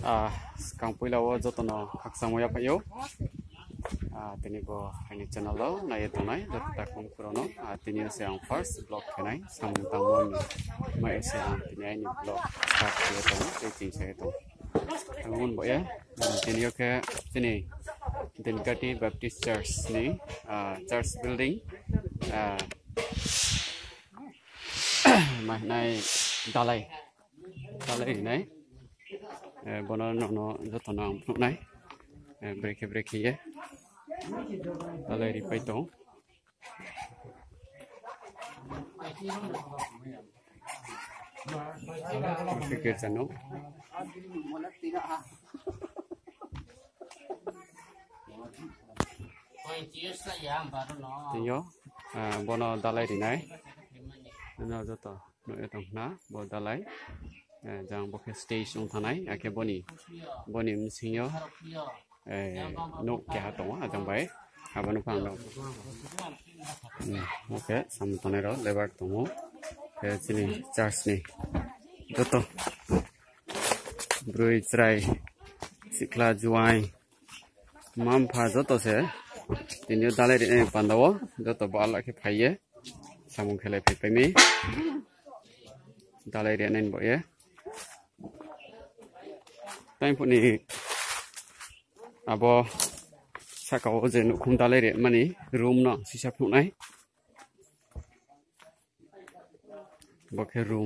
Kang Puilawo jotono haksamoya payo. Tini bo ini channel lo nai tonai jota kong kurono. Tini se ang first blog kenai samung tamon mai se ang tini ini blog start kiyo tono ting se to. Tangun bo ya. Tini yo ke tini Dinkati Baptist Church ni church building. Mai nai dalai này bono no joto na ampu nai break ye dalai ri paito fikir jano tiyo bono dalai ri nai no joto no etong na bo dalai jang boke stage ong thanai ake boni msinyo no kya to ajang bai abanu phang do oke samtone ro lebar tomo ke chini church ni joto brui chrai sikla juai mam pha joto se tinyo dalai ri pandawo joto bala ke phaiye samung khele phai mi dalai ri nen bo ye time pun ni abo sakau je nukhum dalai re mani room no sisa phuk nai bokhe room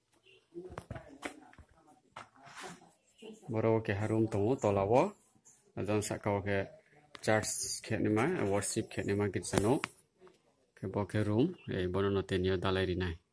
boro ke room to tolawo ajan sakau ke church khe nima worship khe nima gitsano ke bokhe room ei bono no tenio dalai ri nai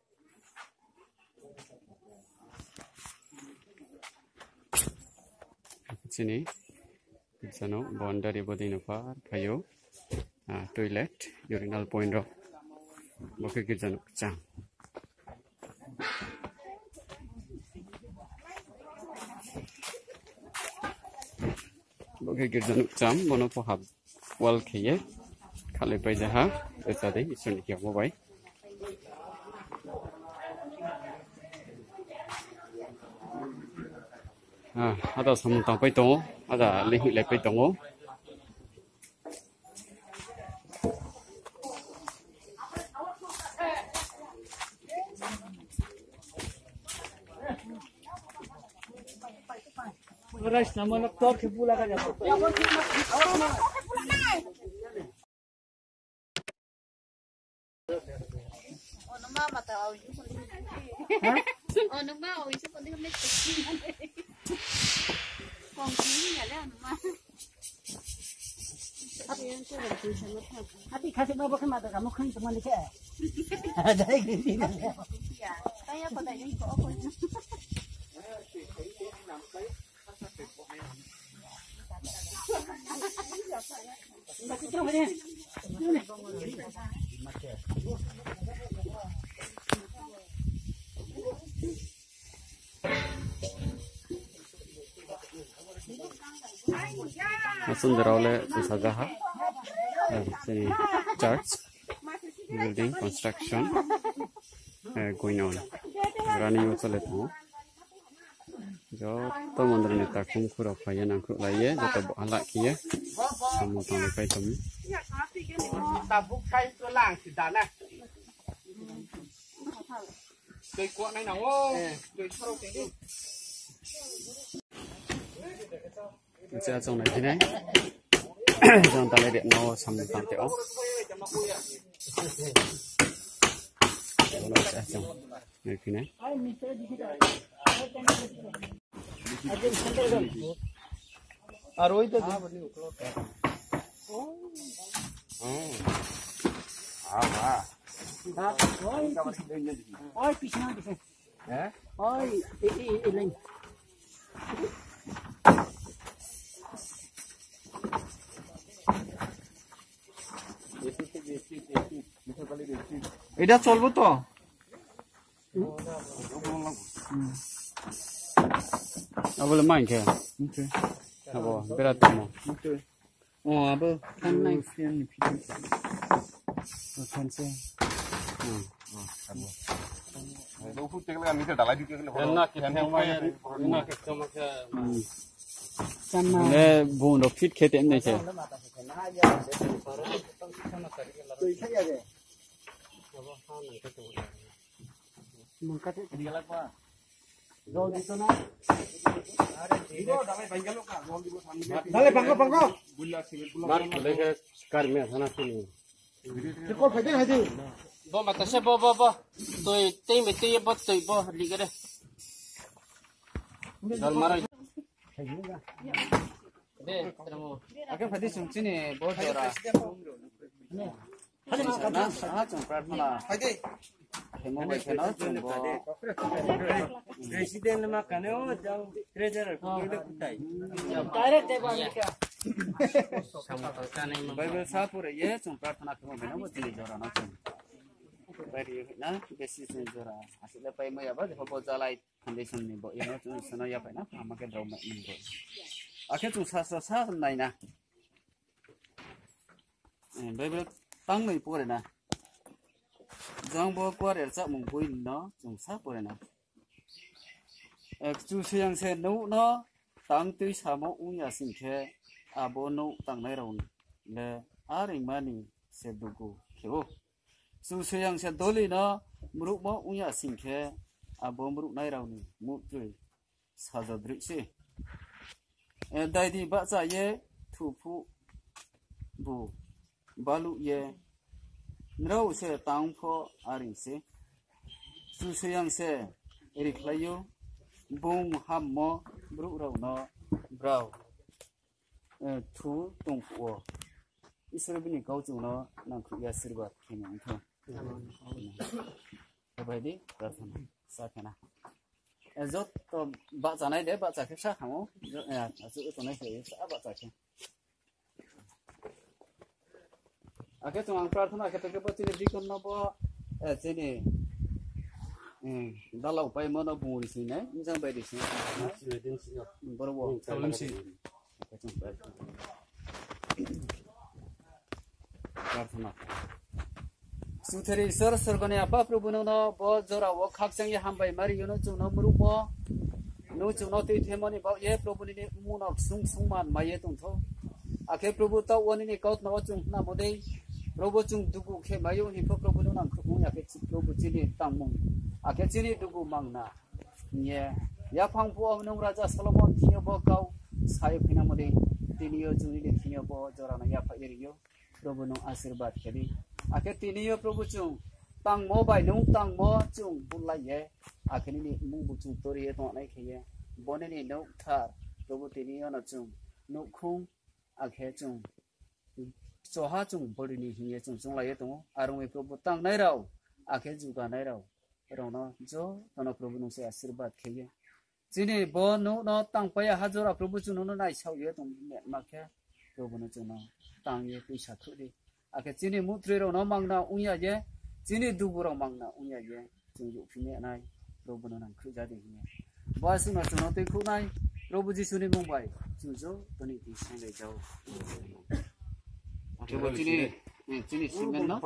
sini sana boundary bodi nupa payo toilet urinal point ro boke gijano chang boke gijano cham bono pohab wall khiye khale pai jaha echade isuni ki mobai ada samung tang pai tongo ada lehi le pai tongo Rice nama nak tor ke pula ka jato. Ono mama tahu itu pun. Ono mau itu pun dia nak kongsi ya lah mama. Hati kasih mau bukan mata kamu kan cuma ni ke. Ada gini ni. Ya, saya pada ini kok apa. सुंदर वाले सजा है church building construction going on running also let mo jo to मंदिर ने ताकुम खुरा पाए ना खुला ये जो तो ala किए हम तो नहीं पाए तुम Tabuk kai tu lang si dana. Tôi cuộn này nào ô. Tôi thâu cái đi. sẽ trong này thế này trong ta lấy điện nó xong tam tiểu nó sẽ trong này thế này Aroi tu. Oi, pisang pisang. Oi, ini. এটা চলবো তো আবলে মাইকে ওকে আবো বেরা তোমো ওকে ও আবো খান্নাই ফিয়ান নি ফিটি ও খানসে আবো Dou put tekla mi dalai di tekla. 내 부모 핏 개대 있네 제. tôi thấy là gì mình cắt cái gì là qua rồi đi tôi nói dale bangko Mar leke kar me thana sini. cái con phải thế Bo mata se bo. Tôi tei me tei bo tôi bo li gere. Dal mara. De tramo. 아까 받을 수 있지니 뭐 줘라. 나좀 प्रार्थना. हेमो बैठना 좀 뭐. Presiden makane o jang treasurer kile kutai. direct deh bang Bible सापुरे ये 좀 प्रार्थना करो मैंने वो चली जोरा ना 좀. बारी ना बेसी 좀 जोरा. आसिले पाइ मैं अब देखो बोजालाई फाउंडेशन नि बो ये 좀 सनो या पाइ ना हमके ड्रम में बो. आखे 좀 사 나이나. बाइबल 땅의 보래나. 정보 보래를 잡문 보이는 좀 사보래나. 주수양세 노너 땅의 사모 우야신케 아보노 땅내라운 네 아링마니 세두고 키고 주수양세 돌리나 무릎모 우야신케 아보 무릎 나이라운 무트의 사자들이시 다이디 바자예 투푸 부 발루예 너우세 땅포 아린세 주수양세 에릭라요 봉 함모 브루라우너 브라우 투 동포 이스르비니 가우주너 난크야 스르바 케냥토 바이디 라탄 사케나 에조 또 바자나이 데 바자케 사하모 야 아주 또네 세 바자케 아케 좀 प्रार्थना के तके बच्चे ने दिकन न बो ए चेनी दालाउ पाइ मन बुरि सिने इंजन बायदि सिने बरोबर प्रॉब्लम सी प्रार्थना सुथेरि सर सरगने आपा प्रभुनो न ब जरा व खाकसंग हामबाय मारि युनो जुनो मुरुब नो जुनो ते थेमनि बा ये प्रभुनि ने मुनक सुं सुंमान माये तंथो आखे प्रभु त वनिनि कौत न जुं ना मोदै प्रभु जुं दुगु खे मायो हिफो प्रभु नो नां खुमु याके प्रभु चिनि तांमं आखे चिनि दुगु मांगना ये या फांगपु नो राजा सलोमन थियो ब गाव साय फिना मोदै तिनियो जुनि ने थियो ब जराना या फा एरियो प्रभु नो आशीर्वाद खेदि आखे तिनियो प्रभु जुं तांमो बाय नो तांमो जुं बुलाये आखे नि मु बुजुं तोरिये तो नाय खेये बनेनि नो थार प्रभु तिनियो न जुं नो खुं आखे जुं सोहा जुं बडिनि हिये जुं लाये दङ आरंगे प्रभु तां नायराव आखे जुगा नायराव रौना जो तनो प्रभु नसे आशीर्वाद खेये जिनि ब नो न तां पाया हाजरा प्रभु जुं नो नाय सावये दङ माखे प्रभु न जुं तां ये पैसा खुदि आखे जिनि मुत्रे रौ न मांगना उया ये जिनि दुगुराव मांगना उया ये जुं युफिने नाय प्रभु न नां खुजादि हिये बासि न जुं ते खुनाय प्रभु जिसुनि मुंबाय जुं जो तनि दिसंले जाव coba sini simen no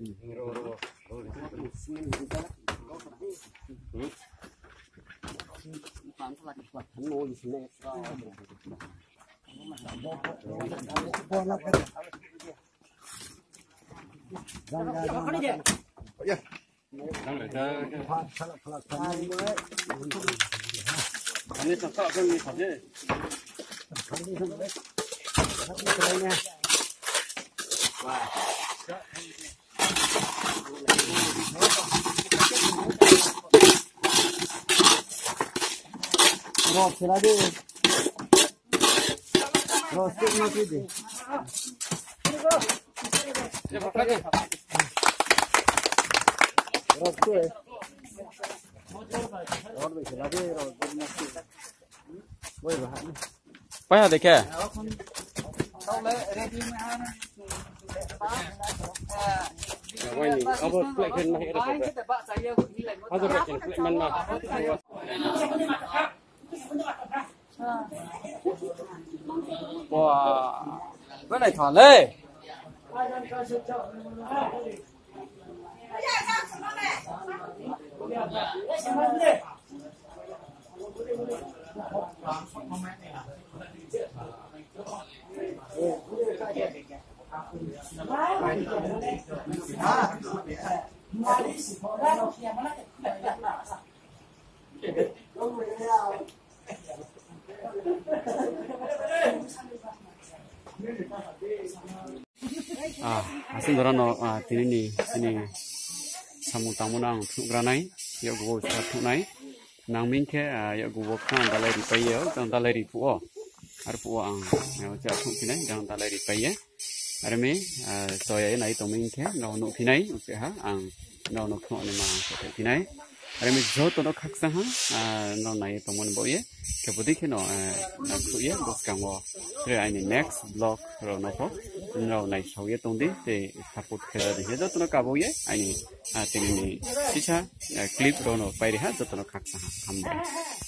ini tak kan ni saja Rossi la devi. Rossi non si deve. Rossi. Rossi la devi. Voi va. पाया देखे Wani abo flekken mah era saja. Ada flekken flekman mah. Wow, cái này thoải lê. Asin dorano tini sini samung tamunang thugranai yo go thunai nang mingke yo go khan dalai ri paye jang dalai ri puo ar puo ang yo ja thunai jang dalai ri paye ar me soya nai to mingke no no pinai upe ha ang no no khno ne ma se pinai ar me jo to no khaksa ha no nai to mon boye ke bodi ke no na khuye dos kangwo re ai ni next block ro no ko no nai soye tong de te support khera de jo to no ka boye ai ni tini ni chicha clip ro no pai re ha jo to no khaksa ha am